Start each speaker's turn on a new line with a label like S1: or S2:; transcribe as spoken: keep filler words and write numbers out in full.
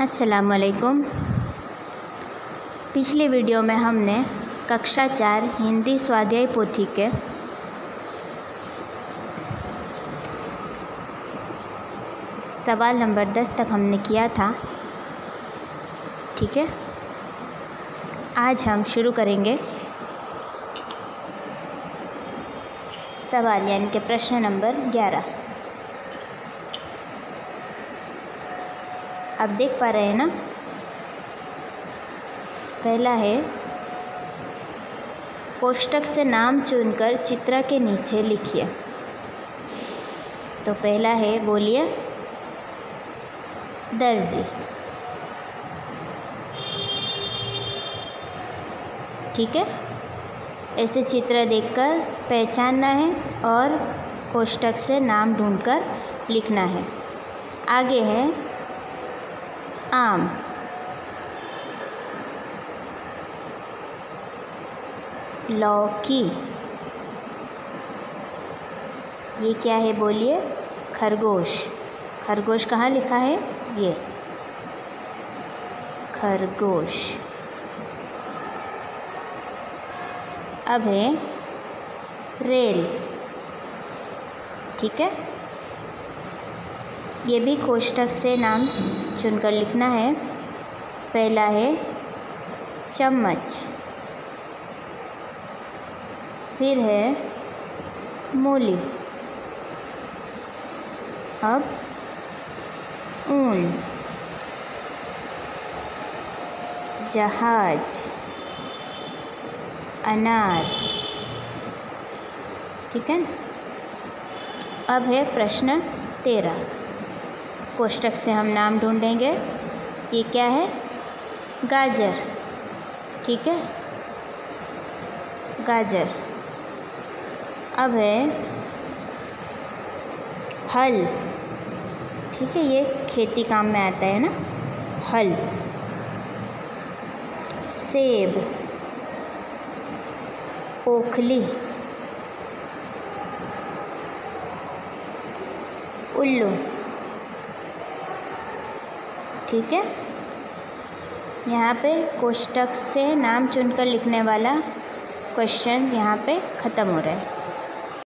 S1: अस्सलामुअलैकुम। पिछले वीडियो में हमने कक्षा चार हिंदी स्वाध्याय पोथी के सवाल नंबर दस तक हमने किया था, ठीक है। आज हम शुरू करेंगे सवाल यानी कि प्रश्न नंबर ग्यारह। आप देख पा रहे हैं ना। पहला है, कोष्टक से नाम चुनकर चित्र के नीचे लिखिए। तो पहला है, बोलिए, दर्जी। ठीक है, ऐसे चित्र देखकर पहचानना है और कोष्टक से नाम ढूंढकर लिखना है। आगे है, आम। लौकी। ये क्या है, बोलिए, खरगोश। खरगोश कहाँ लिखा है, ये खरगोश। अब है रेल। ठीक है, ये भी कोष्टक से नाम चुनकर लिखना है। पहला है चम्मच, फिर है मूली, अब ऊन, जहाज, अनार। ठीक है। अब है प्रश्न तेरह। कोष्टक से हम नाम ढूंढेंगे। ये क्या है, गाजर। ठीक है, गाजर। अब है हल। ठीक है, ये खेती काम में आता है ना, हल। सेब, ओखली, उल्लू। ठीक है, यहाँ पे कोष्टक से नाम चुनकर लिखने वाला क्वेश्चन यहाँ पे ख़त्म हो रहा है।